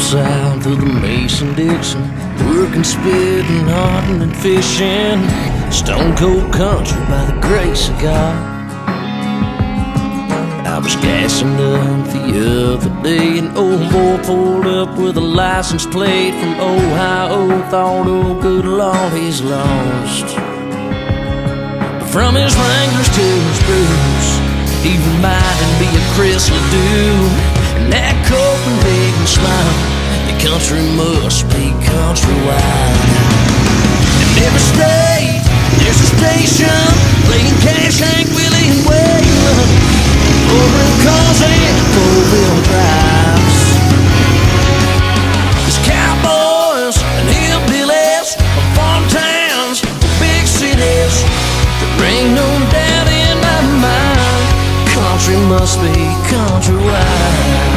south of the Mason-Dixon, working, spitting, hunting, and fishing. Stone cold country by the grace of God. I was gassing up the other day, an old boy pulled up with a license plate from Ohio. Thought, oh good Lord, he's lost. From his Wranglers to his Bruce, he reminded me of Chris Ledoux. And that Copenhagen smile, the country must be countrywide. In every state, there's a station playing Cash, Hank Willie, and Waylon, roaring cars and four-wheel drives. There's cowboys and hillbillies from farm towns to big cities. There ain't no doubt in my mind, country must be countrywide.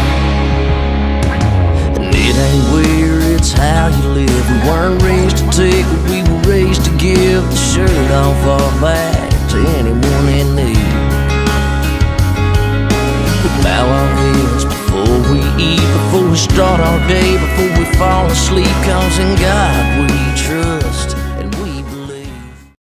And it ain't where, it's how you live. We weren't raised to take what we were raised to give. The shirt off our back to anyone in need. We bow our heads before we eat, before we start our day, before we fall asleep, 'cause in God we trust.